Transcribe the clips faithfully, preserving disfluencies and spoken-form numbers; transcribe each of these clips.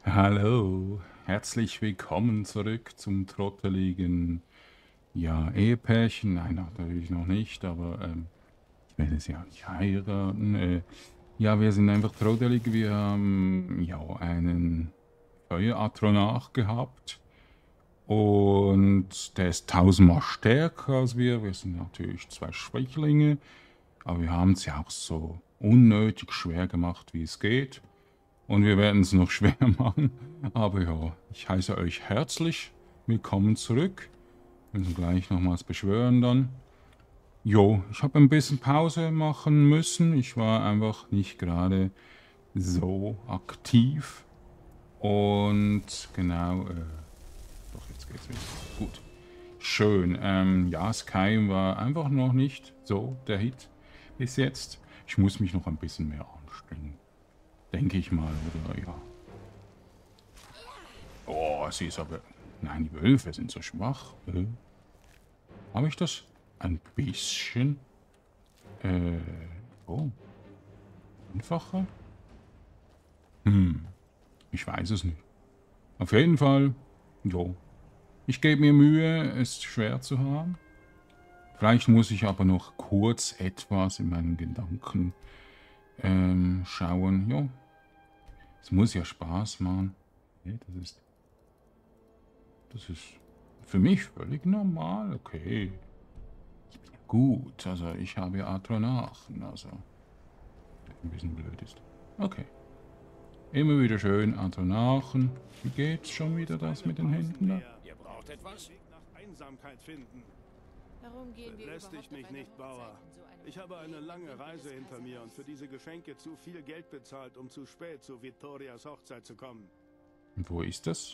Hallo, herzlich willkommen zurück zum trotteligen, ja, Ehepärchen. Nein, natürlich noch nicht, aber ähm, ich werde sie auch nicht heiraten. Äh, ja, wir sind einfach trottelig. Wir haben ja einen Feueratronach gehabt und der ist tausendmal stärker als wir. Wir sind natürlich zwei Schwächlinge, aber wir haben es ja auch so unnötig schwer gemacht, wie es geht. Und wir werden es noch schwer machen. Aber ja, ich heiße euch herzlich willkommen zurück. Wir müssen gleich nochmals beschwören dann. Jo, ich habe ein bisschen Pause machen müssen. Ich war einfach nicht gerade so aktiv. Und genau, äh, doch, jetzt geht's wieder. Gut. Schön. Ähm, ja, Skyrim war einfach noch nicht so der Hit bis jetzt. Ich muss mich noch ein bisschen mehr anstrengen. Denke ich mal, oder ja. Oh, sie ist aber... Nein, die Wölfe sind so schwach. Äh, Habe ich das ein bisschen... Äh, oh, einfacher? Hm, ich weiß es nicht. Auf jeden Fall, jo. Ich gebe mir Mühe, es schwer zu haben. Vielleicht muss ich aber noch kurz etwas in meinen Gedanken ähm, schauen. Jo, es muss ja Spaß machen. Okay, das ist... Das ist für mich völlig normal, okay. Gut, also ich habe Atronachen, also der ein bisschen blöd ist. Okay. Immer wieder schön Atronachen. Wie geht's schon wieder das mit den Händen da? Ihr braucht etwas? Weg nach Einsamkeit finden. Warum gehen wir Belästigt überhaupt mich auf eine nicht, Hochzeit Bauer. in so einem Ich habe eine Café lange im Tempel Reise des hinter mir und für Kaiserreichs? diese Geschenke zu viel Geld bezahlt, um zu spät zu Vittorias Hochzeit zu kommen. Und wo ist das?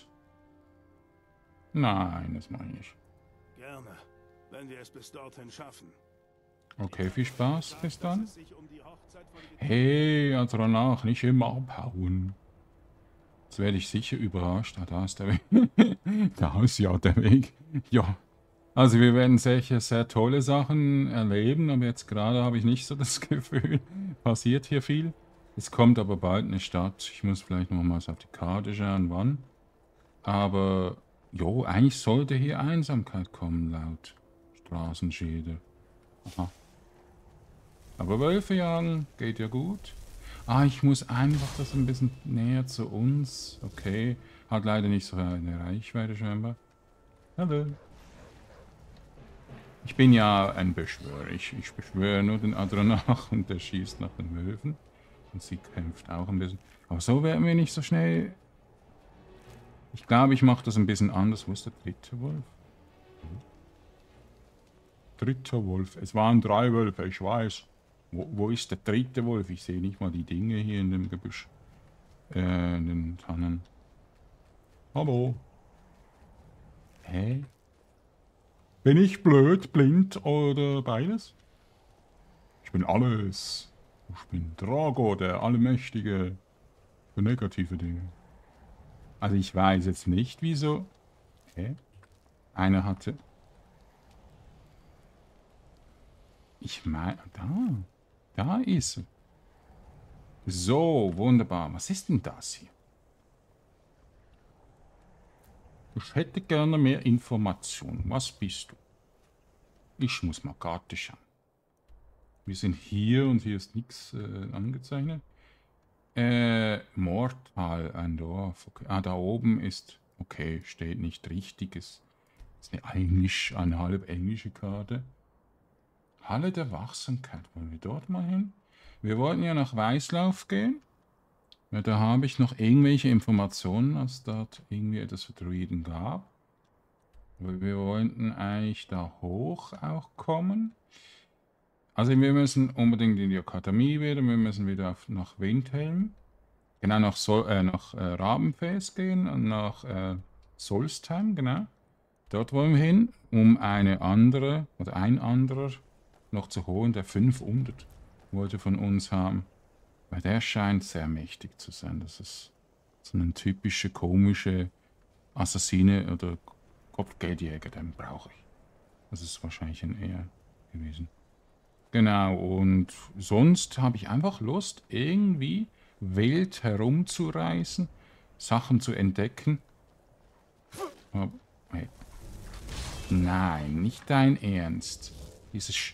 Nein, das meine ich nicht. Gerne, wenn wir es bis dorthin schaffen. Okay, viel Spaß, bis Dass dann. es sich um die Hochzeit von Hey, Atronach, nicht immer abhauen. Jetzt werde ich sicher überrascht. Ah, da ist der Weg. Da ist ja der Weg. Ja. Also wir werden sicher sehr tolle Sachen erleben, aber jetzt gerade habe ich nicht so das Gefühl, passiert hier viel. Es kommt aber bald eine Stadt. Ich muss vielleicht nochmals auf die Karte schauen, wann. Aber, jo, eigentlich sollte hier Einsamkeit kommen, laut Straßenschilder. Aha. Aber Wölfe jagen geht ja gut. Ah, ich muss einfach das ein bisschen näher zu uns. Okay. Hat leider nicht so eine Reichweite scheinbar. Hallo. Ich bin ja ein Beschwörer. Ich, ich beschwöre nur den Adronach und der schießt nach den Wölfen. Und sie kämpft auch ein bisschen. Aber so werden wir nicht so schnell... Ich glaube, ich mache das ein bisschen anders. Wo ist der dritte Wolf? Dritter Wolf. Es waren drei Wölfe, ich weiß. Wo, wo ist der dritte Wolf? Ich sehe nicht mal die Dinge hier in dem Gebüsch. Äh, in den Tannen. Hallo. Hä? Bin ich blöd, blind oder beides? Ich bin alles. Ich bin Drago, der Allmächtige. Für negative Dinge. Also ich weiß jetzt nicht, wieso... Hä? Einer hatte... Ich meine... Da. Da ist er. So, wunderbar. Was ist denn das hier? Ich hätte gerne mehr Informationen. Was bist du? Ich muss mal Karte schauen. Wir sind hier und hier ist nichts äh, angezeichnet. Äh, Mortal, ein Dorf. Okay. Ah, da oben ist... Okay, steht nicht richtiges. Das ist eine Englisch, eine halb englische Karte. Halle der Wachsamkeit. Wollen wir dort mal hin? Wir wollten ja nach Weißlauf gehen. Ja, da habe ich noch irgendwelche Informationen, dass dort irgendwie etwas für Druiden gab. Aber wir wollten eigentlich da hoch auch kommen. Also wir müssen unbedingt in die Akademie wieder. Wir müssen wieder auf, nach Windhelm. Genau, nach, Sol äh, nach äh, Rabenfels gehen und nach äh, Solstheim, genau. Dort wollen wir hin, um eine andere oder ein anderer noch zu holen, der fünfhundert wollte von uns haben. Weil der scheint sehr mächtig zu sein. Das ist so eine typische, komische Assassine oder Kopfgeldjäger, den brauche ich. Das ist wahrscheinlich ein eher gewesen. Genau, und sonst habe ich einfach Lust, irgendwie wild herumzureisen. Sachen zu entdecken. Aber, hey. Nein, nicht dein Ernst. Dieses Sch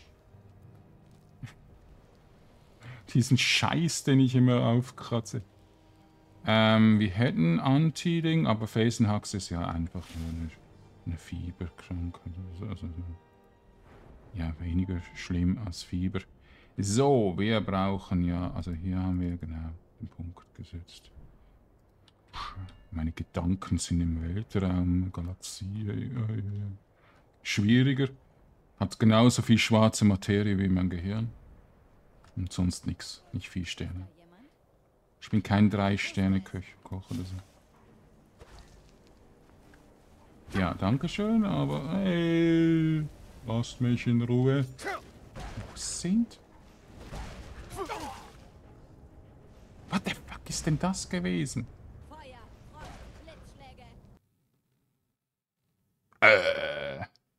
Diesen Scheiß, den ich immer aufkratze. Ähm, wir hätten Anti-Ding, aber Phasenhax ist ja einfach nur eine, eine Fieberkrankheit. Also, ja, weniger schlimm als Fieber. So, wir brauchen ja, also hier haben wir genau den Punkt gesetzt. Meine Gedanken sind im Weltraum, Galaxie. Schwieriger. Hat genauso viel schwarze Materie wie mein Gehirn. Und sonst nichts. Nicht vier Sterne. Ich bin kein Drei-Sterne-Koch oder so. Ja, danke schön, aber hey, lasst mich in Ruhe. Wo sind? What the fuck ist denn das gewesen? Äh.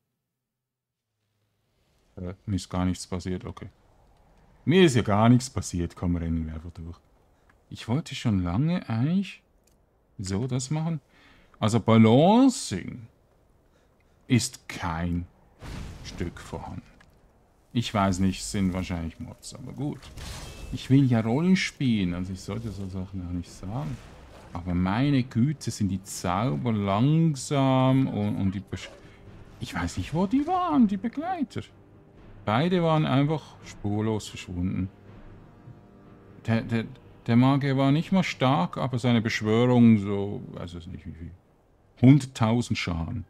Äh, mir ist gar nichts passiert, okay. Mir ist ja gar nichts passiert, komm, rennen wir einfach durch. Ich wollte schon lange eigentlich so das machen. Also Balancing ist kein Stück vorhanden. Ich weiß nicht, es sind wahrscheinlich Mods, aber gut. Ich will ja Rollen spielen, also ich sollte so Sachen auch nicht sagen. Aber meine Güte, sind die Zauber langsam und, und die... Besch ich weiß nicht, wo die waren, die Begleiter. Beide waren einfach spurlos verschwunden. Der, der, der Magier war nicht mal stark, aber seine Beschwörung so, weiß es nicht wie viel. hunderttausend Schaden.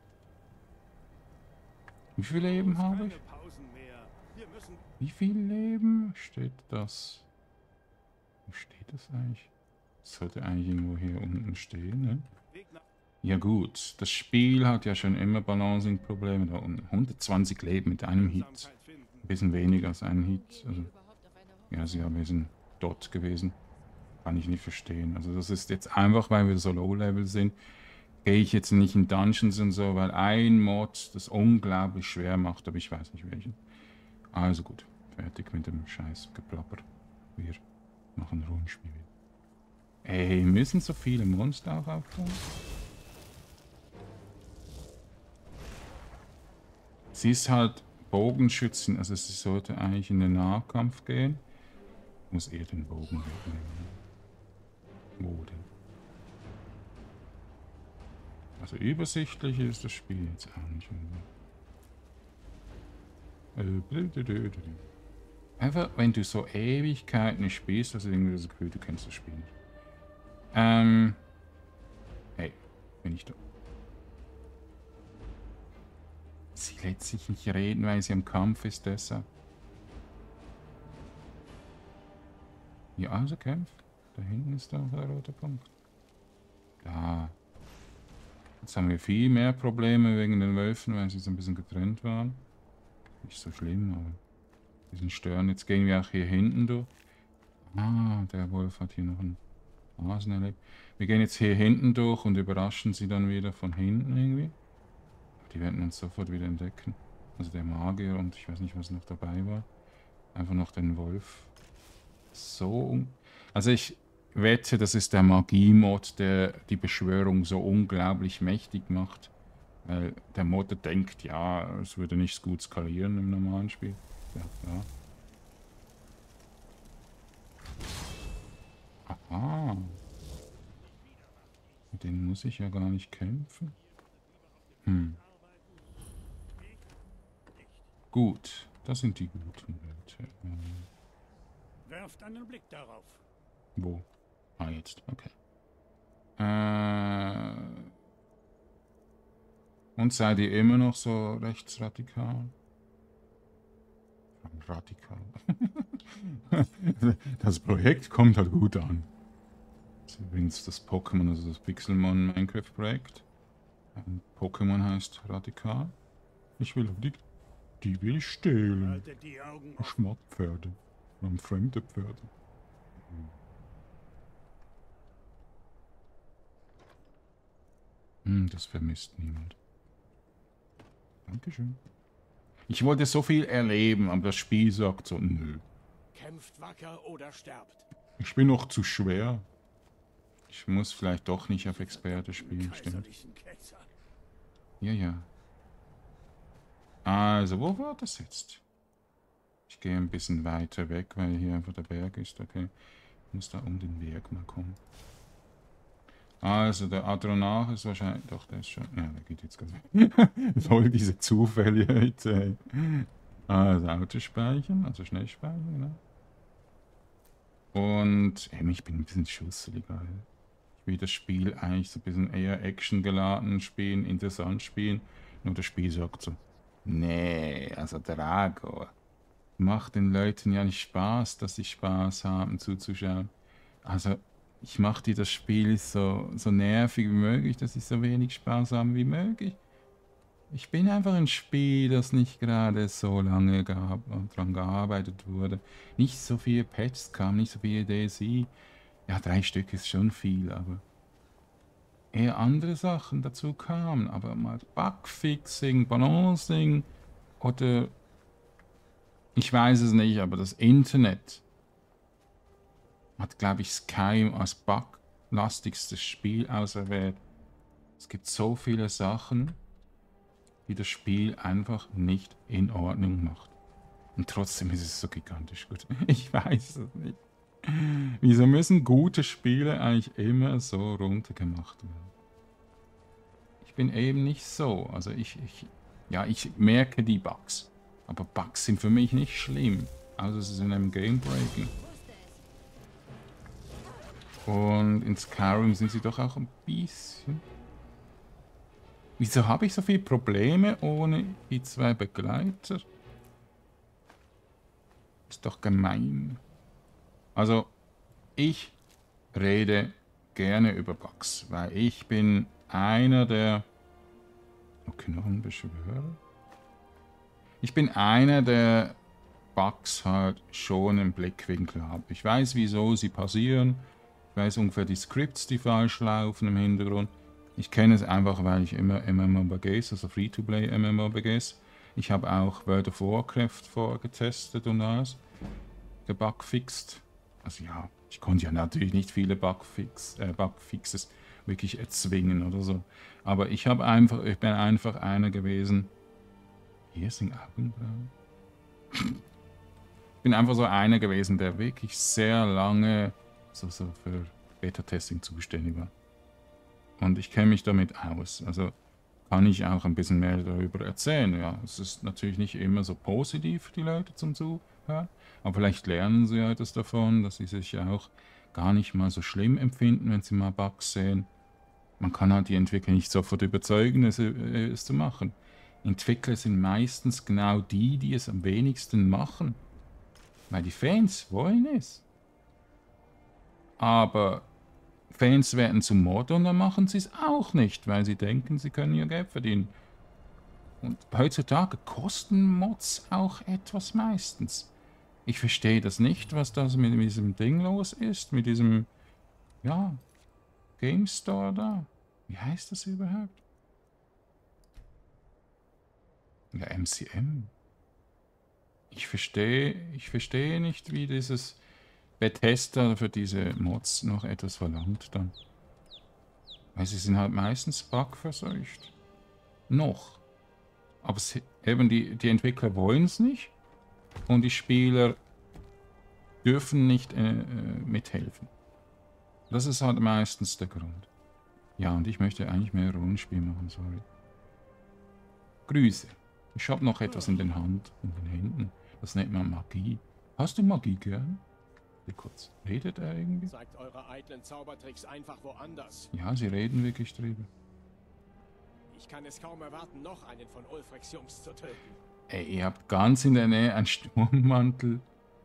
Wie viel Leben habe ich? Wie viel Leben steht das? Wo steht das eigentlich? Das sollte eigentlich irgendwo hier unten stehen, ne? Ja gut, das Spiel hat ja schon immer Balancing-Probleme da unten. hundertzwanzig Leben mit einem Hit. Ein bisschen weniger als einen Hit. Also, ja, sie haben wir sind dort gewesen. Kann ich nicht verstehen. Also das ist jetzt einfach, weil wir so Low-Level sind, gehe ich jetzt nicht in Dungeons und so, weil ein Mod das unglaublich schwer macht, aber ich weiß nicht welchen. Also gut, fertig mit dem scheiß Geplapper. Wir machen Rollenspiel. Ey, müssen so viele Monster auch aufbauen? Sie ist halt Bogenschützen, also sie sollte eigentlich in den Nahkampf gehen. Muss eher den Bogen wegnehmen. Wo denn? Also übersichtlich ist das Spiel jetzt auch nicht. Einfach, wenn du so Ewigkeiten spielst, also irgendwie das Gefühl, du kennst das Spiel nicht. Ähm. Hey, bin ich da. Sie lässt sich nicht reden, weil sie am Kampf ist, deshalb. Ja, also kämpft. Da hinten ist doch der rote Punkt. Da. Jetzt haben wir viel mehr Probleme wegen den Wölfen, weil sie so ein bisschen getrennt waren. Nicht so schlimm, aber die sind stören. Jetzt gehen wir auch hier hinten durch. Ah, der Wolf hat hier noch einen Hasen erlebt. Wir gehen jetzt hier hinten durch und überraschen sie dann wieder von hinten irgendwie. Die werden uns sofort wieder entdecken. Also der Magier und ich weiß nicht, was noch dabei war. Einfach noch den Wolf. So. Also ich wette, das ist der Magie-Mod, der die Beschwörung so unglaublich mächtig macht. Weil der Modder denkt, ja, es würde nicht gut skalieren im normalen Spiel. Ja, klar. Aha. Mit denen muss ich ja gar nicht kämpfen. Hm. Gut, das sind die guten Leute. Ähm. Werft einen Blick darauf. Wo? Ah, jetzt, okay. Äh. Und seid ihr immer noch so rechtsradikal? Radikal. Das Projekt kommt halt gut an. Das ist übrigens das Pokémon, also das Pixelmon Minecraft Projekt. Ein Pokémon heißt Radikal. Ich will die, die will ich stehlen. Schmackpferde. Und fremde Pferde. Hm, das vermisst niemand. Dankeschön. Ich wollte so viel erleben, aber das Spiel sagt so, nö. Kämpft wacker oder sterbt. Ich bin noch zu schwer. Ich muss vielleicht doch nicht auf Experte spielen, stimmt. Ja, ja. Also, wo war das jetzt? Ich gehe ein bisschen weiter weg, weil hier einfach der Berg ist. Okay, ich muss da um den Berg mal kommen. Also, der Adronach ist wahrscheinlich... Doch, der ist schon... Ja, der geht jetzt ganz weg. Voll diese Zufälle heute. Also, Autospeichern, also Schnellspeichern, genau. Und ey, ich bin ein bisschen schusselig. Ich will das Spiel eigentlich so ein bisschen eher actiongeladen spielen, interessant spielen. Nur das Spiel sagt so, nee, also Drago, macht den Leuten ja nicht Spaß, dass sie Spaß haben zuzuschauen. Also ich mache dir das Spiel so, so nervig wie möglich, dass sie so wenig Spaß haben wie möglich. Ich bin einfach ein Spiel, das nicht gerade so lange daran gearbeitet wurde. Nicht so viele Patches kamen, nicht so viele D L C. Ja, drei Stück ist schon viel, aber eher andere Sachen dazu kamen. Aber mal Bugfixing, Balancing oder ich weiß es nicht, aber das Internet hat, glaube ich, Skyrim als buglastigstes Spiel auserwählt. Es gibt so viele Sachen, die das Spiel einfach nicht in Ordnung macht. Und trotzdem ist es so gigantisch gut. Ich weiß es nicht. Wieso müssen gute Spiele eigentlich immer so runtergemacht werden? Ich bin eben nicht so. Also ich, ich, ja, ich merke die Bugs. Aber Bugs sind für mich nicht schlimm. Also es ist in einem Game Breaking. Und in Skyrim sind sie doch auch ein bisschen... Wieso habe ich so viele Probleme ohne die zwei Begleiter? Ist doch gemein. Also, ich rede gerne über Bugs, weil ich bin einer der... Okay, noch ein Beschwörer. Ich bin einer der Bugs halt schon im Blickwinkel habe. Ich weiß, wieso sie passieren. Ich weiß ungefähr die Scripts, die falsch laufen im Hintergrund. Ich kenne es einfach, weil ich immer MMORPGs, also Free-to-Play MMORPGs. Ich habe auch World of Warcraft vorgetestet und alles. Gebugfixt. Also ja, ich konnte ja natürlich nicht viele Bugfix, äh, Bugfixes wirklich erzwingen oder so. Aber ich habe einfach, ich bin einfach einer gewesen. Hier sind Augenbrauen. Ich bin einfach so einer gewesen, der wirklich sehr lange so, so für Beta-Testing zuständig war. Und ich kenne mich damit aus. Also kann ich auch ein bisschen mehr darüber erzählen. Ja, es ist natürlich nicht immer so positiv für die Leute zum Zuhören. Aber vielleicht lernen sie ja etwas davon, dass sie sich ja auch gar nicht mal so schlimm empfinden, wenn sie mal Bugs sehen. Man kann halt die Entwickler nicht sofort überzeugen, es, es zu machen. Entwickler sind meistens genau die, die es am wenigsten machen. Weil die Fans wollen es. Aber Fans werden zu Mord und dann machen sie es auch nicht, weil sie denken, sie können ihr Geld verdienen. Und heutzutage kosten Mods auch etwas meistens. Ich verstehe das nicht, was das mit diesem Ding los ist, mit diesem, ja, Game Store da. Wie heißt das überhaupt? Ja, M C M. Ich verstehe, ich verstehe nicht, wie dieses Bethesda für diese Mods noch etwas verlangt dann. Weil sie sind halt meistens bugverseucht. Noch. Aber sie, eben die, die Entwickler wollen es nicht. Und die Spieler dürfen nicht äh, mithelfen. Das ist halt meistens der Grund. Ja, und ich möchte eigentlich mehr Rollenspiel machen, sorry. Grüße. Ich habe noch etwas in den Hand, in den Händen. Das nennt man Magie. Hast du Magie gern? Kurz. Redet er irgendwie? Zeigt eure eitlen Zaubertricks einfach woanders. Ja, sie reden wirklich drüber. Ich kann es kaum erwarten, noch einen von Ulfrics Jungs zu töten. Ey, ihr habt ganz in der Nähe ein Sturmmantellager.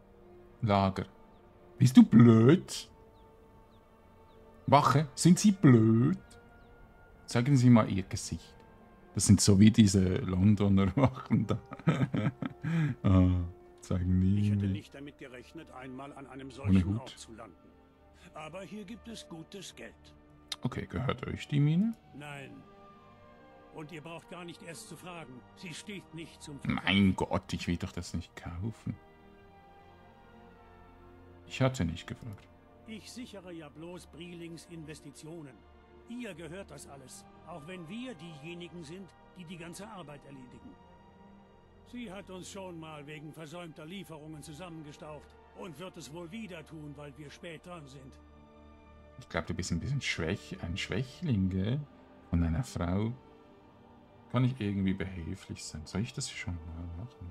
Bist du blöd? Wache, sind Sie blöd? Zeigen Sie mal Ihr Gesicht. Das sind so wie diese Londoner Wachen da. ah. Zeigen nie. Ich hätte nicht damit gerechnet, einmal an einem solchen Ort zu landen. Aber hier gibt es gutes Geld. Okay, gehört euch die Mine? Nein. Und ihr braucht gar nicht erst zu fragen. Sie steht nicht zum Verkauf. Mein Gott, ich will doch das nicht kaufen. Ich hatte nicht gefragt. Ich sichere ja bloß Brielings Investitionen. Ihr gehört das alles, auch wenn wir diejenigen sind, die die ganze Arbeit erledigen. Sie hat uns schon mal wegen versäumter Lieferungen zusammengestaucht und wird es wohl wieder tun, weil wir spät dran sind. Ich glaube, du bist ein bisschen schwäch, ein Schwächling, gell? Von einer Frau. Kann ich irgendwie behilflich sein? Soll ich das schon mal machen?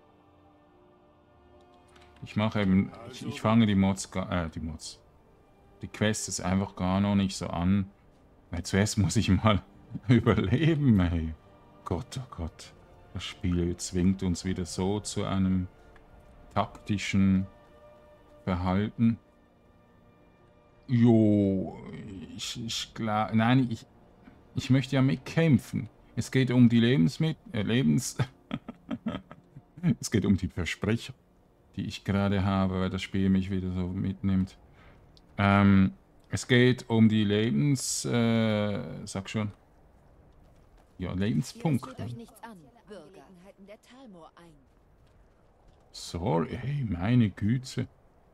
Ich mache eben, ich, ich fange die Mods, äh, die Mods. Die Quest ist einfach gar noch nicht so an. Weil zuerst muss ich mal überleben, ey. Gott, oh Gott. Das Spiel zwingt uns wieder so zu einem taktischen Verhalten. Jo, ich, ich glaube, nein, ich, ich möchte ja mitkämpfen. Es geht um die Lebensmittel, äh, Lebens... es geht um die Versprecher, die ich gerade habe, weil das Spiel mich wieder so mitnimmt. Ähm, es geht um die Lebens... Äh, sag schon. Ja, Lebenspunkte. Euch nichts an, Bürger. Der Talmor ein. Sorry, hey, meine Güte.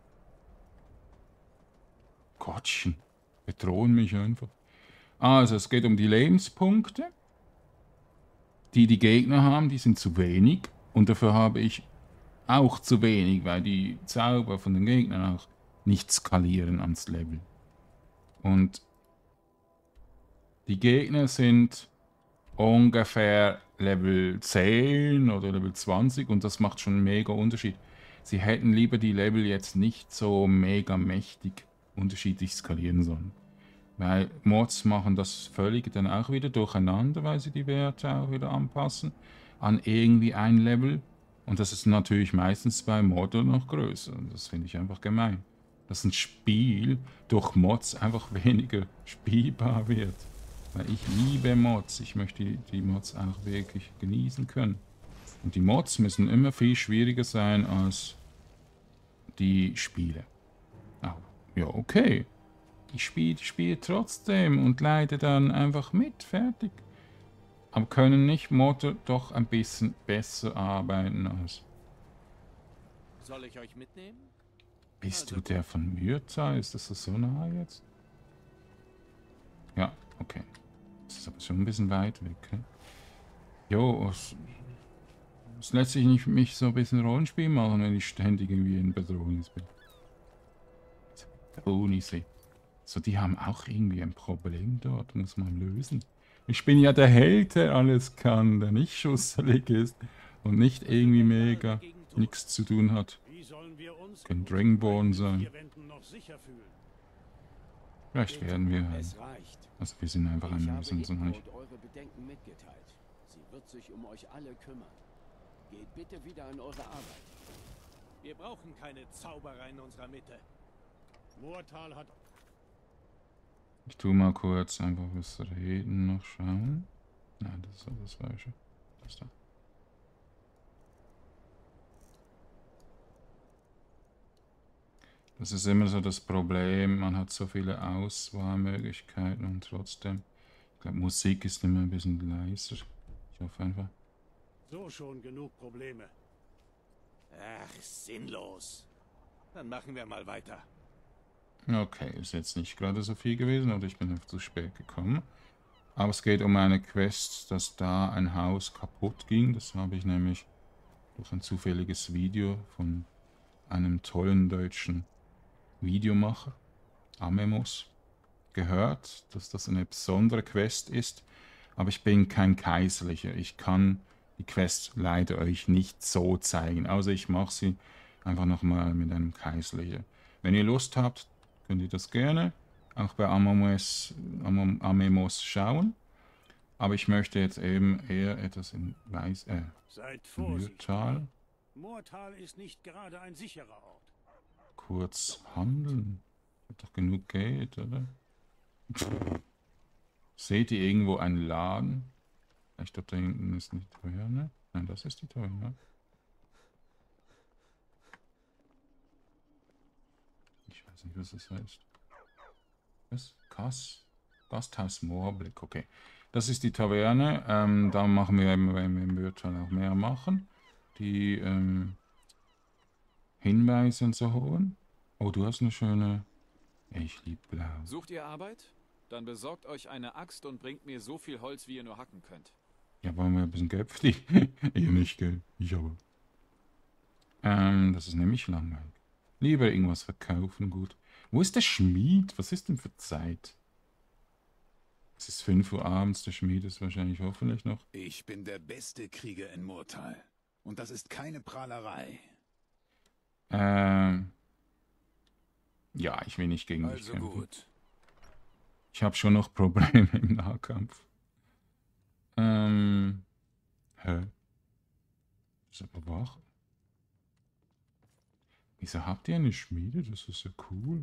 Gottchen, bedrohen mich einfach. Also, es geht um die Lebenspunkte, die die Gegner haben, die sind zu wenig. Und dafür habe ich auch zu wenig, weil die Zauber von den Gegnern auch nicht skalieren ans Level. Und die Gegner sind ungefähr Level zehn oder Level zwanzig und das macht schon einen mega Unterschied. Sie hätten lieber die Level jetzt nicht so mega mächtig unterschiedlich skalieren sollen. Weil Mods machen das völlig dann auch wieder durcheinander, weil sie die Werte auch wieder anpassen an irgendwie ein Level. Und das ist natürlich meistens bei Modder noch größer. Und das finde ich einfach gemein. Dass ein Spiel durch Mods einfach weniger spielbar wird. Weil ich liebe Mods. Ich möchte die Mods auch wirklich genießen können. Und die Mods müssen immer viel schwieriger sein als die Spiele. Oh, ja, okay. Ich spiele das Spiel trotzdem und leide dann einfach mit. Fertig. Aber können nicht Modder doch ein bisschen besser arbeiten als... Soll ich euch mitnehmen? Bist du der von Myrta? Ist das so nah jetzt? Ja, okay. Das ist aber schon ein bisschen weit weg. Ne? Jo, es, es lässt sich nicht für mich so ein bisschen Rollenspiel machen, wenn ich ständig irgendwie in Bedrohung bin. Bedrohung. So, die haben auch irgendwie ein Problem dort, muss man lösen. Ich bin ja der Held, der alles kann, der nicht schusselig ist und nicht irgendwie mega nichts zu tun hat. Können Dragonborn sein. Vielleicht werden wir halt. Also wir sind einfach ein bisschen so nicht. Eure Bedenken mitgeteilt. Sie wird sich um euch alle kümmern. Geht bitte wieder an eure Arbeit. Wir brauchen keine Zauberer in unserer Mitte. Mortal hat... Ich tue mal kurz einfach was reden noch schauen. Nein, das ist das Falsche. Das da. Das ist immer so das Problem, man hat so viele Auswahlmöglichkeiten und trotzdem, ich glaube, Musik ist immer ein bisschen leiser. Ich hoffe einfach. So schon genug Probleme. Ach, sinnlos. Dann machen wir mal weiter. Okay, ist jetzt nicht gerade so viel gewesen oder ich bin einfach zu spät gekommen. Aber es geht um eine Quest, dass da ein Haus kaputt ging. Das habe ich nämlich durch ein zufälliges Video von einem tollen deutschen Videomacher, Amemos, gehört, dass das eine besondere Quest ist. Aber ich bin kein Kaiserlicher. Ich kann die Quest leider euch nicht so zeigen. Also ich mache sie einfach nochmal mit einem Kaiserlichen. Wenn ihr Lust habt, könnt ihr das gerne auch bei Amemos, Amemos schauen. Aber ich möchte jetzt eben eher etwas in Weiß, äh, Seid vorsichtig. Myrtal. Mortal ist nicht gerade ein sicherer Ort. Kurz handeln. Ich habe doch genug Geld, oder? Seht ihr irgendwo einen Laden? Ich glaube, da hinten ist nicht die Taverne. Nein, das ist die Taverne. Ich weiß nicht, was das heißt. Was? Kass? Gasthaus Moorblick, okay. Das ist die Taverne. Ähm, da machen wir, wenn wir im Myrtal auch mehr machen. Die ähm, Hinweise und so holen. Oh, du hast eine schöne Ich lieb blau. Sucht ihr Arbeit? Dann besorgt euch eine Axt und bringt mir so viel Holz, wie ihr nur hacken könnt. Ja, wollen wir ein bisschen Geld verdienen? Ihr nicht, gell? Ich aber. Ähm, das ist nämlich langweilig. Lieber irgendwas verkaufen, gut. Wo ist der Schmied? Was ist denn für Zeit? Es ist fünf Uhr abends, der Schmied ist wahrscheinlich hoffentlich noch. Ich bin der beste Krieger in Murtal. Und das ist keine Prahlerei. Ähm. Ja, ich will nicht gegen dich Also kämpfen. gut. Ich habe schon noch Probleme im Nahkampf. Ähm. Hä? Das ist aber wach. Wieso habt ihr eine Schmiede? Das ist ja cool.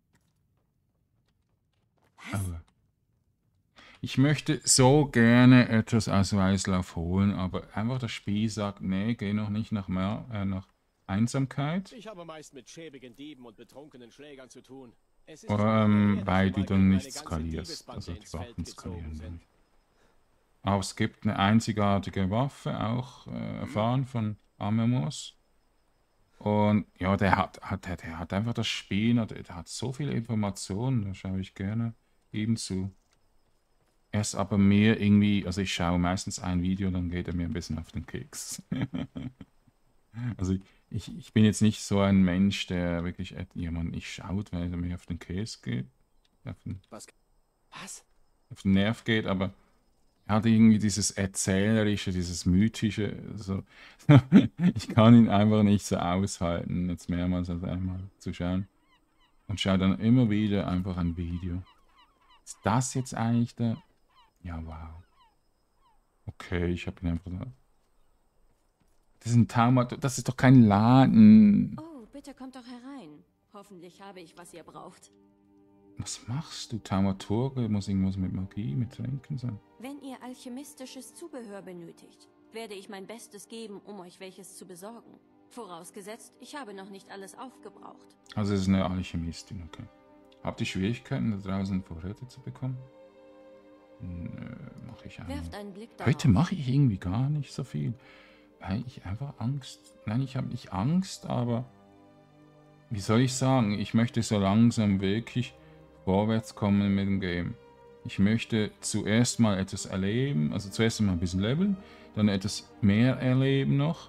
Aber ich möchte so gerne etwas aus Weißlauf holen, aber einfach das Spiel sagt, nee, geh noch nicht nach, mehr, äh, nach Einsamkeit. Ich habe meist mit schäbigen Dieben und betrunkenen Schlägern zu tun. Es ist Ähm, ehrlich, weil du weil dann eine nicht ganze skalierst. Diebesbande Also die ins Feld Waffen gezogen skalieren sind. nicht. Aber es gibt eine einzigartige Waffe, auch äh, erfahren von Amemos. Und ja, der hat, hat, der, der hat einfach das Spiel, der, der hat so viele Informationen, da schaue ich gerne ihm zu. Er ist aber mehr irgendwie, also ich schaue meistens ein Video, dann geht er mir ein bisschen auf den Keks. Also ich, ich bin jetzt nicht so ein Mensch, der wirklich jemanden nicht schaut, weil er mir auf den Keks geht. Auf den, Was? Was? auf den Nerv geht, aber er hat irgendwie dieses Erzählerische, dieses Mythische. So. Ich kann ihn einfach nicht so aushalten, jetzt mehrmals als einmal zu schauen. Und schaue dann immer wieder einfach ein Video. Ist das jetzt eigentlich der... Ja, wow. Okay, ich habe ihn einfach da... Das ist ein Taumat... Das ist doch kein Laden. Oh, bitte kommt doch herein. Hoffentlich habe ich, was ihr braucht. Was machst du? Taumaturge? Muss irgendwas mit Magie, mit Tränken sein? Wenn ihr alchemistisches Zubehör benötigt, werde ich mein Bestes geben, um euch welches zu besorgen. Vorausgesetzt, ich habe noch nicht alles aufgebraucht. Also es ist eine Alchemistin, okay. Habt ihr Schwierigkeiten, da draußen Vorräte zu bekommen? Nö, mach ich einmal. Werft einen Blick darauf. Heute mache ich irgendwie gar nicht so viel. Weil ich einfach Angst... Nein, ich habe nicht Angst, aber... Wie soll ich sagen? Ich möchte so langsam wirklich vorwärts kommen mit dem Game. Ich möchte zuerst mal etwas erleben, also zuerst mal ein bisschen leveln, dann etwas mehr erleben noch.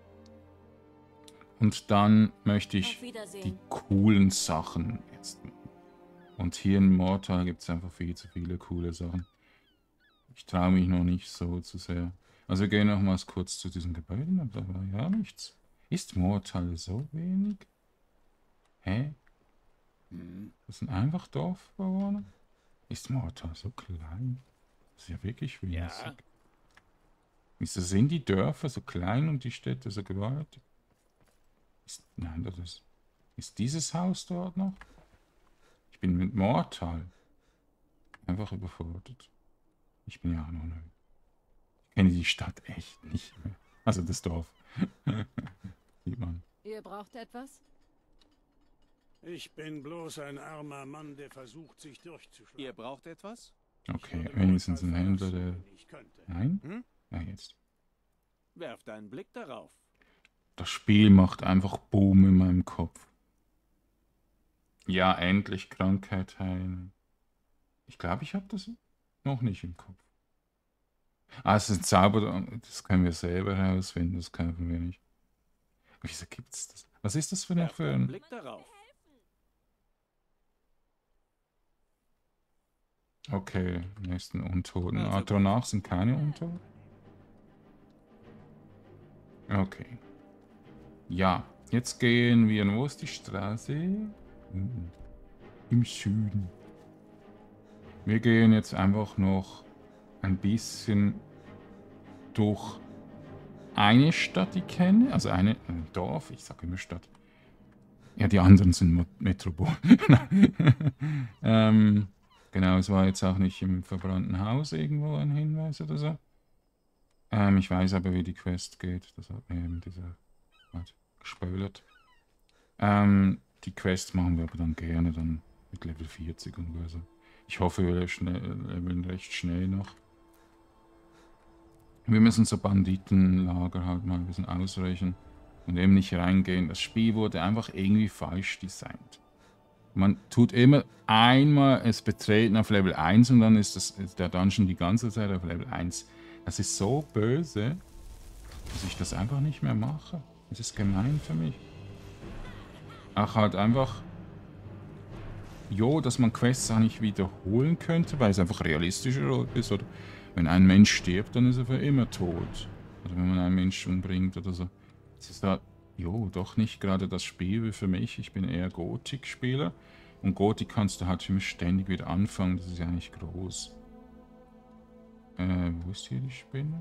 Und dann möchte ich die coolen Sachen jetzt. Und hier in Murtal gibt es einfach viel zu viele coole Sachen. Ich traue mich noch nicht so zu sehr. Also wir gehen nochmals kurz zu diesen Gebäuden, aber da war ja nichts. Ist Murtal so wenig? Hä? Das sind einfach Dorfbewohner? Ist Murtal so klein? Das ist ja wirklich winzig. Ja. Wieso sind die Dörfer so klein und die Städte so gewaltig? Ist, nein, das ist... Ist dieses Haus dort noch? Ich bin mit Murtal einfach überfordert. Ich bin ja auch noch neu. Ich kenne die Stadt echt nicht mehr. Also das Dorf. Sieht man. Ihr braucht etwas? Ich bin bloß ein armer Mann, der versucht, sich durchzuschlagen. Ihr braucht etwas? Okay, wenigstens ein Händler, der... Ich könnte. Nein? Hm? Ja, jetzt. Werft einen Blick darauf. Das Spiel macht einfach Boom in meinem Kopf. Ja, endlich Krankheit heilen. Ich glaube, ich habe das noch nicht im Kopf. Ah, es ist ein Zauber, das können wir selber herausfinden, das kaufen wir nicht. Wieso gibt's das? Was ist das für eine Werft für einen ein... Blick darauf. Okay, nächsten Untoten. Also Ah, danach sind keine Untoten? Okay. Ja, jetzt gehen wir... Wo ist die Straße? Hm, im Süden. Wir gehen jetzt einfach noch ein bisschen durch eine Stadt, die ich kenne. Also eine, ein Dorf, ich sage immer Stadt. Ja, die anderen sind Metropol. ähm... Genau, es war jetzt auch nicht im verbrannten Haus irgendwo ein Hinweis oder so. Ähm, ich weiß aber, wie die Quest geht. Das hat mir eben dieser hat gespoilert. Ähm, die Quest machen wir aber dann gerne dann mit Level vierzig und so. Ich hoffe, wir schnell, leveln recht schnell noch. Wir müssen so Banditenlager halt mal ein bisschen ausreichen und eben nicht reingehen. Das Spiel wurde einfach irgendwie falsch designt. Man tut immer einmal es betreten auf Level eins und dann ist, das, ist der Dungeon die ganze Zeit auf Level eins. Das ist so böse, dass ich das einfach nicht mehr mache. Das ist gemein für mich. Ach, halt einfach... Jo, dass man Quests auch nicht wiederholen könnte, weil es einfach realistischer ist. Oder wenn ein Mensch stirbt, dann ist er für immer tot. Oder wenn man einen Menschen umbringt oder so. Es ist da, jo, doch nicht gerade das Spiel wie für mich. Ich bin eher Gothic-Spieler. Und Gothic kannst du halt für mich ständig wieder anfangen. Das ist ja nicht groß. Äh, wo ist hier die Spinne?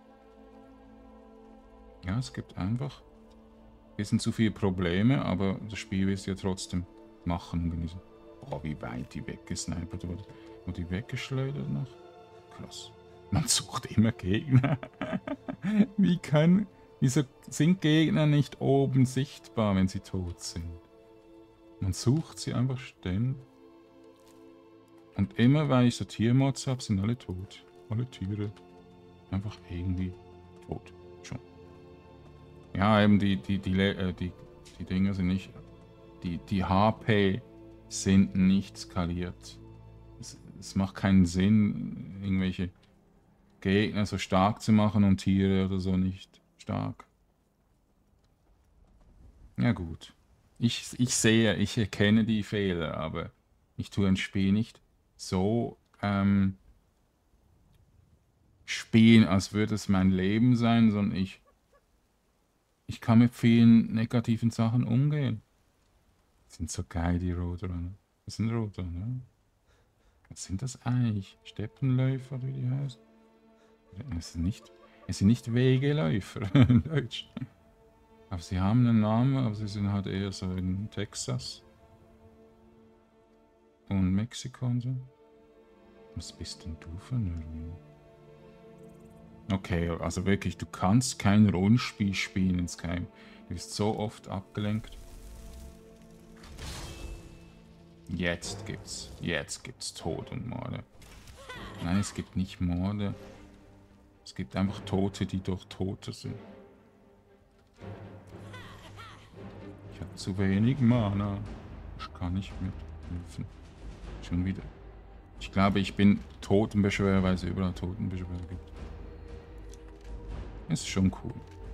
Ja, es gibt einfach... Hier sind zu viele Probleme, aber das Spiel will es ja trotzdem machen und genießen. Boah, wie weit die weggesnipert wurde. Wurde die weggeschleudert noch? Krass. Man sucht immer Gegner. Wie kann... Wieso sind Gegner nicht oben sichtbar, wenn sie tot sind? Man sucht sie einfach ständig. Und immer, weil ich so Tiermods habe, sind alle tot. Alle Tiere. Einfach irgendwie tot. Schon. Ja, eben die, die, die, äh, die, die Dinger sind nicht... Die, die H P sind nicht skaliert. Es, es macht keinen Sinn, irgendwelche Gegner so stark zu machen und Tiere oder so nicht stark. Ja gut. Ich, ich sehe, ich erkenne die Fehler, aber ich tue ein Spiel nicht so ähm, spielen, als würde es mein Leben sein, sondern ich, ich kann mit vielen negativen Sachen umgehen. Sind so geil, die Roadrunner. Das sind Roadrunner. Was sind das eigentlich? Steppenläufer, wie die heißen? Es sind nicht, es sind nicht Wegeläufer in Deutsch. Aber sie haben einen Namen, aber sie sind halt eher so in Texas. Und Mexiko und so. Was bist denn du für ein Nerd? Okay, also wirklich, du kannst kein Rollenspiel spielen in Skyrim. Du bist so oft abgelenkt. Jetzt gibt's, jetzt gibt's Tod und Morde. Nein, es gibt nicht Morde. Es gibt einfach Tote, die doch Tote sind. Ich habe zu wenig Mana. Ich kann nicht mithelfen. Schon wieder. Ich glaube, ich bin Totenbeschwörer, weil es überall Totenbeschwörer gibt. Ist schon cool.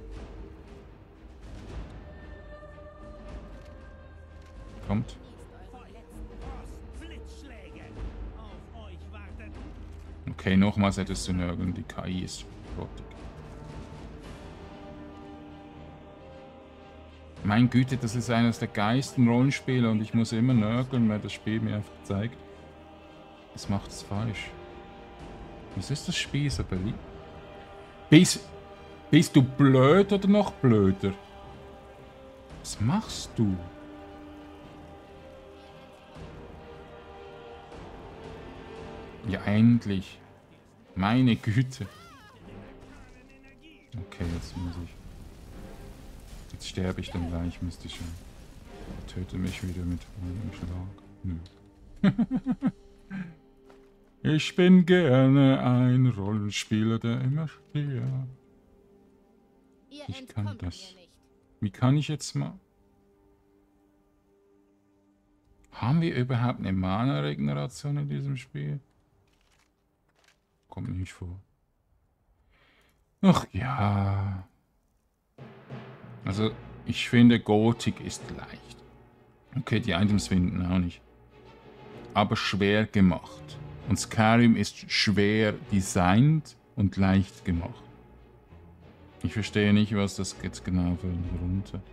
Kommt. Okay, nochmals hättest du nörgeln, die K I ist grottig. Mein Güte, das ist eines der geilsten Rollenspiele und ich muss immer nörgeln, weil das Spiel mir einfach zeigt, es macht es falsch. Wieso ist das Spiel so beliebt? Bist, bist du blöd oder noch blöder? Was machst du? Ja, endlich. Meine Güte. Okay, jetzt muss ich... Jetzt sterbe ich dann gleich, müsste ich schon. Töte mich wieder mit einem Schlag. Nö. Ich bin gerne ein Rollenspieler, der immer stirbt. Ich kann das. Wie kann ich jetzt mal... Haben wir überhaupt eine Mana-Regeneration in diesem Spiel? Kommt nicht vor. Ach ja. Also, ich finde, Gothic ist leicht. Okay, die Items finden auch nicht. Aber schwer gemacht. Und Skyrim ist schwer designt und leicht gemacht. Ich verstehe nicht, was das jetzt genau für eine runter.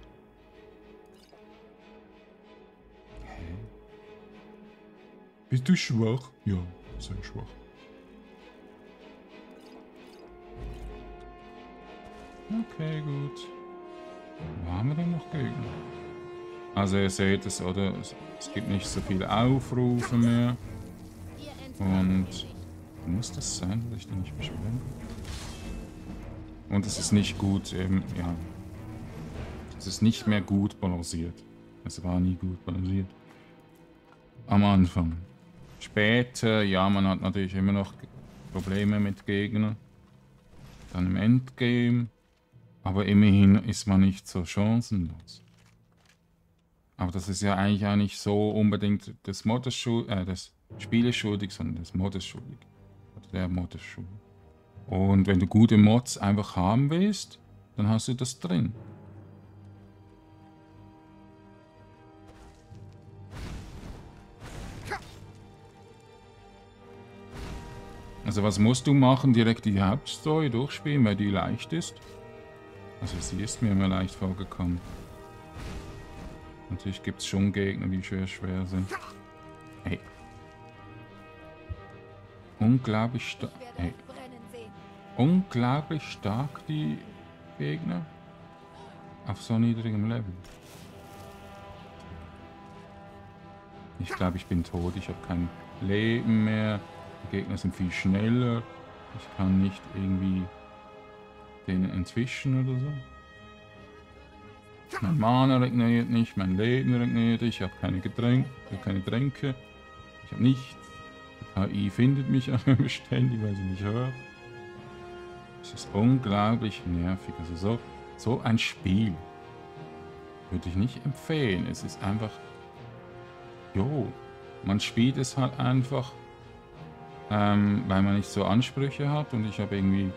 Hä? Bist du schwach? Ja, sehr schwach. Okay, gut. Wo haben wir denn noch Gegner? Also ihr seht es, oder? Es, es gibt nicht so viele Aufrufe mehr. Und muss das sein, dass ich den nicht beschwören kann? Und es ist nicht gut, eben, ja. Es ist nicht mehr gut balanciert. Es war nie gut balanciert. Am Anfang. Später, ja, man hat natürlich immer noch Probleme mit Gegnern. Dann im Endgame. Aber immerhin ist man nicht so chancenlos. Aber das ist ja eigentlich auch nicht so unbedingt des Modders schuldig, äh, des Spieles schuldig, sondern des Modders schuldig. Oder der Modders schuldig. Und wenn du gute Mods einfach haben willst, dann hast du das drin. Also was musst du machen? Direkt die Hauptstory durchspielen, weil die leicht ist. Also sie ist mir immer leicht vorgekommen. Natürlich gibt es schon Gegner, die schwer schwer sind. Hey. Unglaublich stark. Hey. Unglaublich stark die Gegner. Auf so niedrigem Level. Ich glaube, ich bin tot. Ich habe kein Leben mehr. Die Gegner sind viel schneller. Ich kann nicht irgendwie denen entwischen oder so. Mein Mana regeneriert nicht, mein Leben regeneriert, ich habe keine Getränke, keine Tränke, ich habe nichts. Die K I findet mich aber ständig, weil sie mich hört. Es ist unglaublich nervig. Also so, so ein Spiel würde ich nicht empfehlen. Es ist einfach, jo, man spielt es halt einfach, ähm, weil man nicht so Ansprüche hat und ich habe irgendwie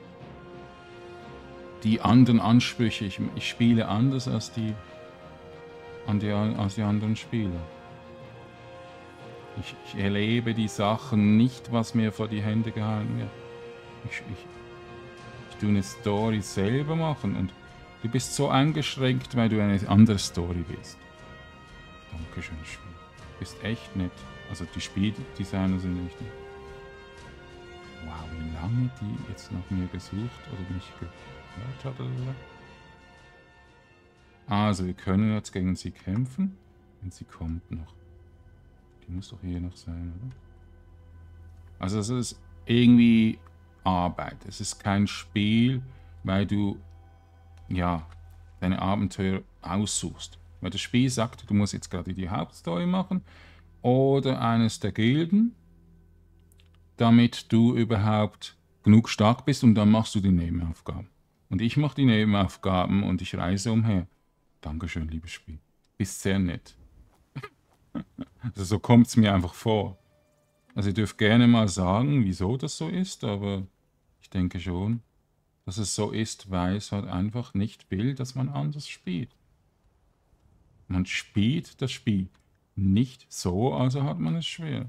die anderen Ansprüche. Ich, ich spiele anders als die, an die, als die anderen Spieler. Ich, ich erlebe die Sachen nicht, was mir vor die Hände gehalten wird. Ich, ich, ich tue eine Story selber machen und du bist so eingeschränkt, weil du eine andere Story willst. Dankeschön, Spiel. Du bist echt nett. Also die Spieldesigner sind echt nett. Wow, wie lange die jetzt nach mir gesucht oder mich gehört hat oder so. Also wir können jetzt gegen sie kämpfen, wenn sie kommt noch. Die muss doch hier noch sein, oder? Also es ist irgendwie Arbeit. Es ist kein Spiel, weil du ja deine Abenteuer aussuchst. Weil das Spiel sagt, du musst jetzt gerade die Hauptstory machen oder eines der Gilden, damit du überhaupt genug stark bist und dann machst du die Nebenaufgaben. Und ich mache die Nebenaufgaben und ich reise umher. Dankeschön, liebes Spiel. Bist sehr nett. Also so kommt es mir einfach vor. Also ihr dürft gerne mal sagen, wieso das so ist, aber ich denke schon, dass es so ist, weil es halt einfach nicht will, dass man anders spielt. Man spielt das Spiel nicht so, also hat man es schwer.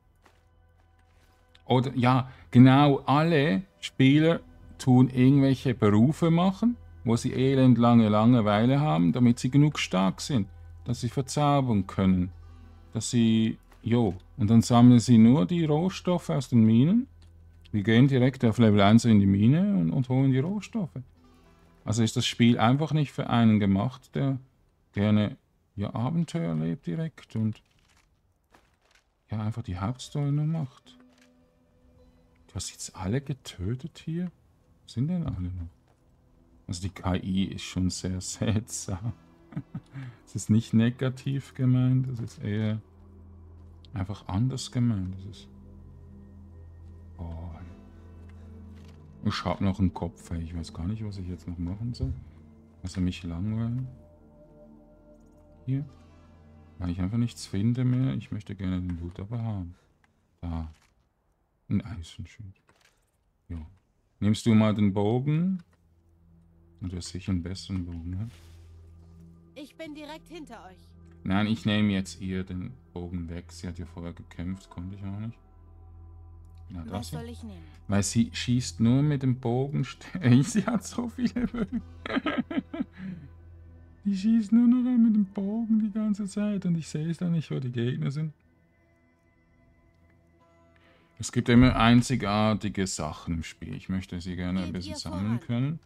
Oder ja, genau, alle Spieler tun irgendwelche Berufe machen, wo sie elend lange Langeweile haben, damit sie genug stark sind, dass sie verzaubern können, dass sie, jo, und dann sammeln sie nur die Rohstoffe aus den Minen. Wir gehen direkt auf Level eins in die Mine und, und holen die Rohstoffe. Also ist das Spiel einfach nicht für einen gemacht, der gerne ja, Abenteuer erlebt direkt und ja, einfach die Hauptstory nur macht. Du hast jetzt alle getötet hier? Was sind denn alle noch? Also die K I ist schon sehr seltsam. Es ist nicht negativ gemeint, es ist eher einfach anders gemeint. Das ist oh. Ich habe noch einen Kopf, ey. Ich weiß gar nicht, was ich jetzt noch machen soll. Also mich langweilen. Hier. Weil ich einfach nichts finde mehr. Ich möchte gerne den Loot aber haben. Da. Ein Eisenschild. Ja. Nimmst du mal den Bogen? Du hast sicher einen besseren Bogen, ne? Ich bin direkt hinter euch. Nein, ich nehme jetzt ihr den Bogen weg. Sie hat ja vorher gekämpft, konnte ich auch nicht. Na, das Was hier. soll ich nehmen? Weil sie schießt nur mit dem Bogen. Sie hat so viele Bögen. Die schießt nur noch mit dem Bogen die ganze Zeit und ich sehe es dann nicht, wo die Gegner sind. Es gibt immer einzigartige Sachen im Spiel. Ich möchte sie gerne ein bisschen sammeln können.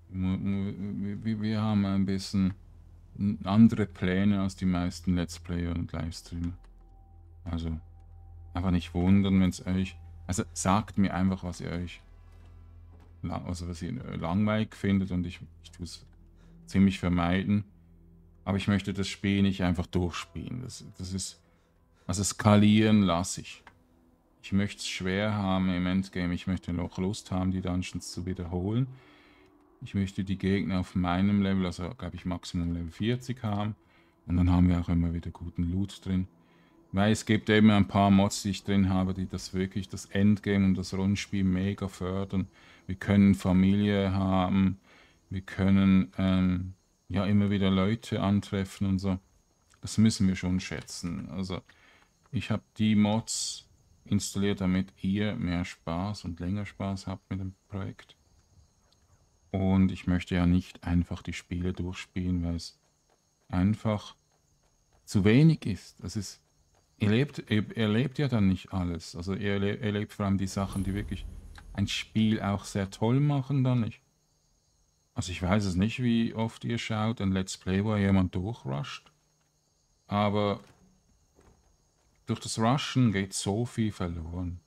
Wir haben ein bisschen andere Pläne als die meisten Let's Player und Livestreamer. Also einfach nicht wundern, wenn es euch... Also sagt mir einfach, was ihr euch... Also was ihr langweilig findet und ich, ich tue es ziemlich vermeiden. Aber ich möchte das Spiel nicht einfach durchspielen. Das, das ist... Also skalieren lasse ich. Ich möchte es schwer haben im Endgame. Ich möchte noch Lust haben, die Dungeons zu wiederholen. Ich möchte die Gegner auf meinem Level, also glaube ich Maximum Level vierzig haben. Und dann haben wir auch immer wieder guten Loot drin. Weil es gibt eben ein paar Mods, die ich drin habe, die das wirklich, das Endgame und das Rollenspiel mega fördern. Wir können Familie haben, wir können ähm, ja immer wieder Leute antreffen und so. Das müssen wir schon schätzen. Also ich habe die Mods installiert, damit ihr mehr Spaß und länger Spaß habt mit dem Projekt. Und ich möchte ja nicht einfach die Spiele durchspielen, weil es einfach zu wenig ist. Das ist, ihr lebt, ihr erlebt ja dann nicht alles. Also ihr erlebt vor allem die Sachen, die wirklich ein Spiel auch sehr toll machen, dann nicht. Also ich weiß es nicht, wie oft ihr schaut, ein Let's Play, wo jemand durchrusht. Aber durch das Rushen geht so viel verloren.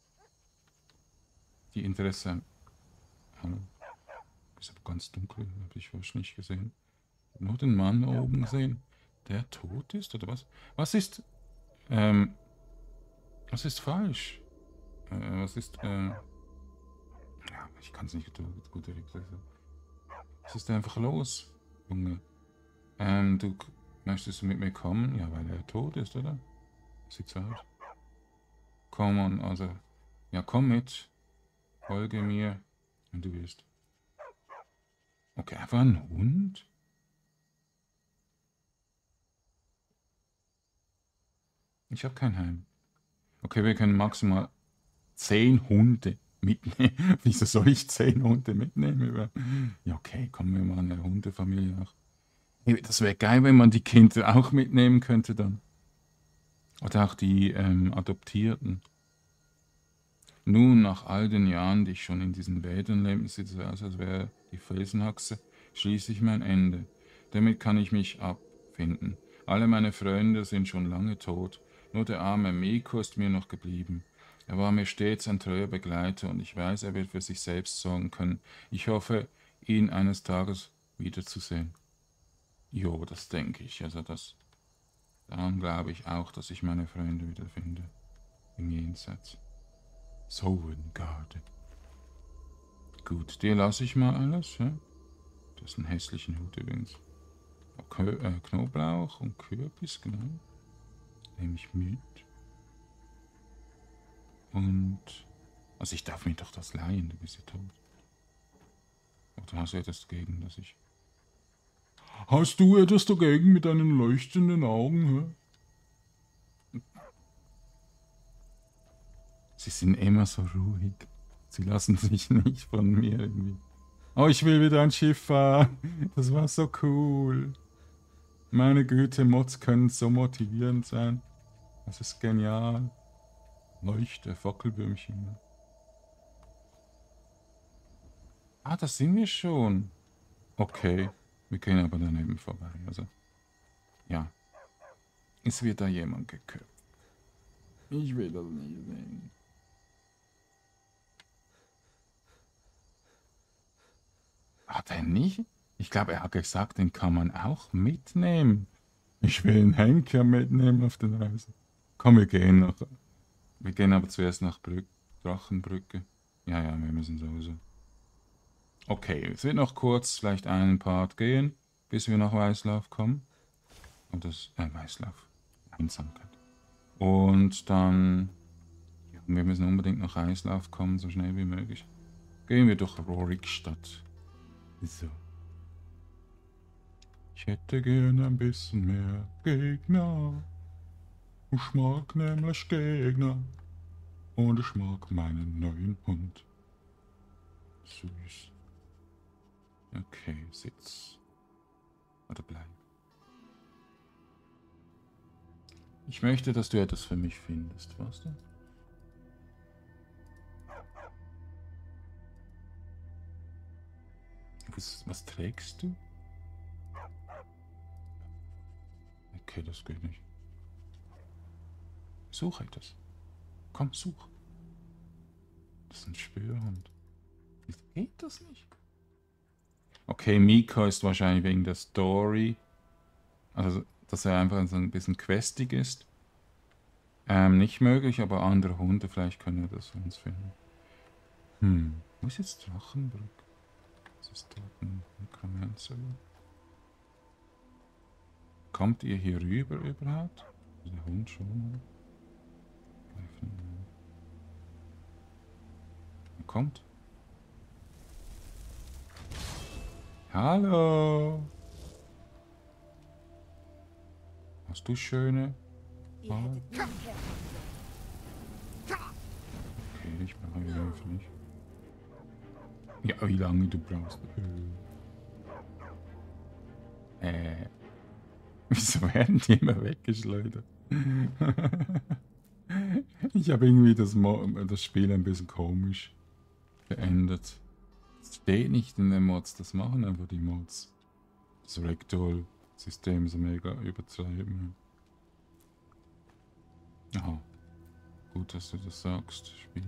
Die Interesse... Hallo. Ist aber ganz dunkel, habe ich fast nicht gesehen. Nur den Mann oben gesehen, der tot ist, oder was? Was ist... Ähm... Was ist falsch? Äh, was ist... Äh... Ja, ich kann es nicht gut, gut erklären. Was ist einfach los, Junge? Ähm, du... Möchtest du mit mir kommen? Ja, weil er tot ist, oder? Sieht's aus. Komm on, also... Ja, komm mit. Folge mir. Und du wirst... Okay, einfach ein Hund? Ich habe kein Heim. Okay, wir können maximal zehn Hunde mitnehmen. Wieso soll ich zehn Hunde mitnehmen? Ja, okay, kommen wir mal eine Hundefamilie nach. Das wäre geil, wenn man die Kinder auch mitnehmen könnte dann. Oder auch die ähm, Adoptierten. Nun, nach all den Jahren, die ich schon in diesen Wäldern lebe, sieht es aus, als wäre die Felsenhaxe schließlich mein Ende. Damit kann ich mich abfinden. Alle meine Freunde sind schon lange tot. Nur der arme Miko ist mir noch geblieben. Er war mir stets ein treuer Begleiter und ich weiß, er wird für sich selbst sorgen können. Ich hoffe, ihn eines Tages wiederzusehen. Jo, das denke ich. Also das, daran glaube ich auch, dass ich meine Freunde wiederfinde. Im Jenseits. Sovengarde. Gut, dir lasse ich mal alles, ja? Das ist ein hässlichen Hut übrigens. Kö äh, Knoblauch und Kürbis, genau. Nehme ich mit. Und... Also ich darf mir doch das leihen, du bist ja tot. Oder hast du etwas dagegen, dass ich... Hast du etwas dagegen mit deinen leuchtenden Augen, hä? Sie sind immer so ruhig. Sie lassen sich nicht von mir irgendwie. Oh, ich will wieder ein Schiff fahren. Das war so cool. Meine Güte, Mods können so motivierend sein. Das ist genial. Leuchte, Fackelböhmchen. Ah, da sind wir schon. Okay. Wir gehen aber daneben vorbei. Also, ja. Es wird da jemand geköpft. Ich will das nicht sehen. Hat er nicht? Ich glaube, er hat gesagt, den kann man auch mitnehmen. Ich will einen Henker mitnehmen auf den Reise. Komm, wir gehen noch. Wir gehen aber zuerst nach Brück Drachenbrücke. Ja, ja, wir müssen sowieso. Okay, es wird noch kurz vielleicht einen Part gehen, bis wir nach Weißlauf kommen. Und das, äh, Weißlauf. Einsamkeit. Und dann, ja, wir müssen unbedingt nach Weißlauf kommen, so schnell wie möglich. Gehen wir durch Rorikstadt. So. Ich hätte gern ein bisschen mehr Gegner. Ich mag nämlich Gegner. Und ich mag meinen neuen Hund. Süß. Okay, sitz. Oder bleib. Ich möchte, dass du etwas für mich findest, weißt du? Was, was trägst du? Okay, das geht nicht. Such etwas. Komm, such. Das ist ein Spürhund. Wieso geht das nicht? Okay, Miko ist wahrscheinlich wegen der Story. Also, dass er einfach so ein bisschen questig ist. Ähm, nicht möglich, aber andere Hunde, vielleicht können wir das für uns finden. Hm, wo ist jetzt Drachenbrück? Was ist dort ein Nekromancer? Kommt ihr hier rüber überhaupt? Der Hund schon. Er kommt. Hallo. Hast du schöne? Ihr Ah. hättet nie herkommen sollen. Okay, ich mache ihn einfach nicht. Ja, wie lange du brauchst. Äh. Wieso werden die immer weggeschleudert? Ich habe irgendwie das, Mo das Spiel ein bisschen komisch beendet. Es steht nicht in den Mods, das machen einfach die Mods. Das Ragdoll-System so mega übertreiben. Aha. Gut, dass du das sagst, Spiel.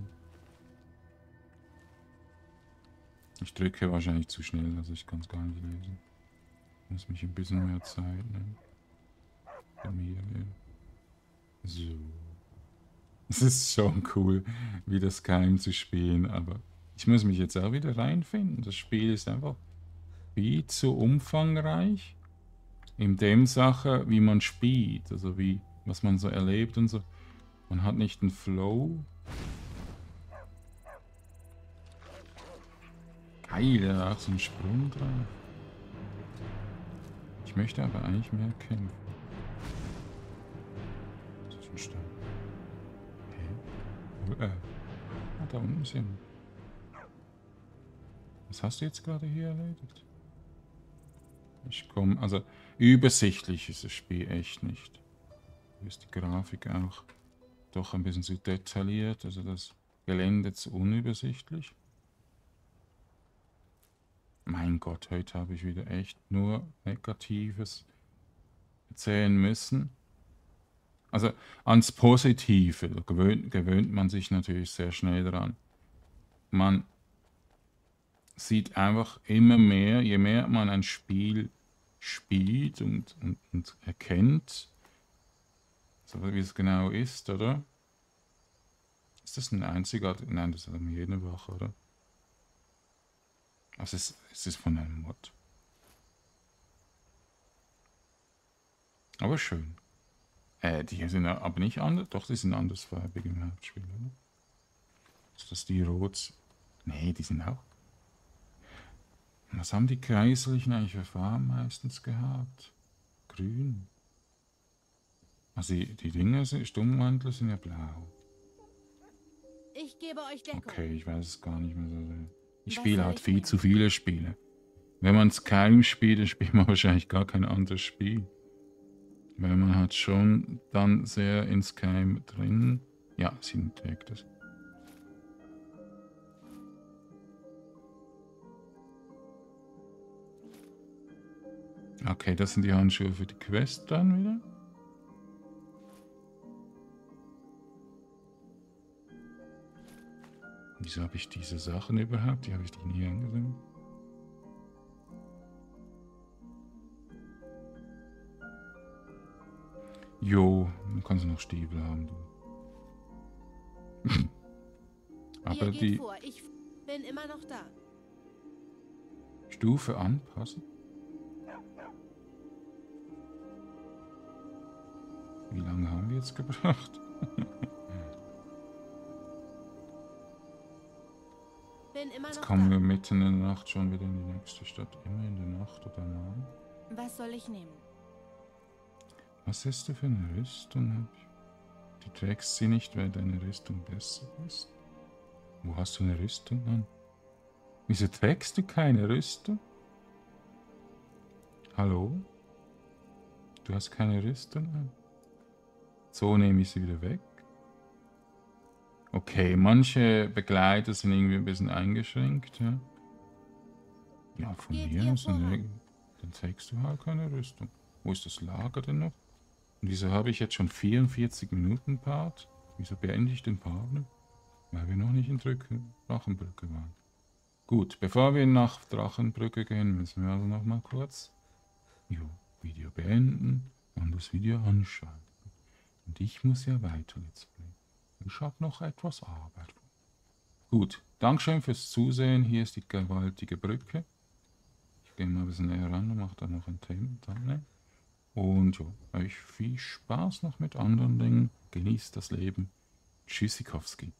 Ich drücke wahrscheinlich zu schnell, also ich kann es gar nicht lesen. Ich muss mich ein bisschen mehr Zeit nehmen. Bei mir, ja. So. Es ist schon cool, wieder Skyrim zu spielen, aber ich muss mich jetzt auch wieder reinfinden. Das Spiel ist einfach viel zu umfangreich in dem Sache, wie man spielt, also wie, was man so erlebt und so. Man hat nicht einen Flow. Geil, da war auch so ein Sprung drauf. Ich möchte aber eigentlich mehr kämpfen. Das ist ein Stein. Okay. Äh. Ah, da unten sind wir. Was hast du jetzt gerade hier erledigt? Ich komme, also übersichtlich ist das Spiel echt nicht. Hier ist die Grafik auch doch ein bisschen zu detailliert, also das Gelände zu unübersichtlich. Mein Gott, heute habe ich wieder echt nur Negatives erzählen müssen. Also ans Positive gewöhnt, gewöhnt man sich natürlich sehr schnell daran. Man sieht einfach immer mehr, je mehr man ein Spiel spielt und, und, und erkennt, so wie es genau ist, oder? Ist das ein einzigartig? Nein, das haben wir jede Woche, oder? Also es, es ist von einem Mod. Aber schön. Äh, die sind aber nicht anders. Doch, die sind andersfarbig im Hauptspiel, oder? Ist das die Rot? Nee, die sind auch. Was haben die Kaiserlichen eigentlich für Farben meistens gehabt? Grün. Also die, die Dinger, sind, Stummmantel sind ja blau. Ich gebe euch Deckung. Okay, ich weiß es gar nicht mehr so sehr. Ich Was spiele soll halt ich viel nehmen? zu viele Spiele. Wenn man Skyrim spielt, dann spielt man wahrscheinlich gar kein anderes Spiel. Weil man hat schon dann sehr in Skyrim drin. Ja, sie trägt das. Okay, das sind die Handschuhe für die Quest dann wieder. Wieso habe ich diese Sachen überhaupt? Die habe ich die nie angesehen. Jo, dann kannst du noch Stiefel haben, du. Aber Ihr geht die vor. Ich bin immer noch da. Stufe anpassen? Wie lange haben wir jetzt gebraucht? Bin immer Jetzt noch kommen da. wir mitten in der Nacht schon wieder in die nächste Stadt. Immer in der Nacht oder am Abend. Was soll ich nehmen? Was hast du für eine Rüstung? Du trägst sie nicht, weil deine Rüstung besser ist. Wo hast du eine Rüstung an? Wieso trägst du keine Rüstung? Hallo? Du hast keine Rüstung an? So nehme ich sie wieder weg. Okay, manche Begleiter sind irgendwie ein bisschen eingeschränkt, ja. Ja, von Geht mir ihr aus, voran? ne, dann trägst du halt keine Rüstung. Wo ist das Lager denn noch? Und wieso habe ich jetzt schon vierundvierzig Minuten Part? Wieso beende ich den Part nicht? Weil wir noch nicht in Drücke, Drachenbrücke waren. Gut, bevor wir nach Drachenbrücke gehen, müssen wir also noch mal kurz jo, Video beenden und das Video anschauen. Und ich muss ja weiter let's play. Ich habe noch etwas Arbeit. Gut, Dankeschön fürs Zusehen. Hier ist die gewaltige Brücke. Ich gehe mal ein bisschen näher ran und mache da noch ein Thema. Und ja, euch viel Spaß noch mit anderen Dingen. Genießt das Leben. Tschüssikowski.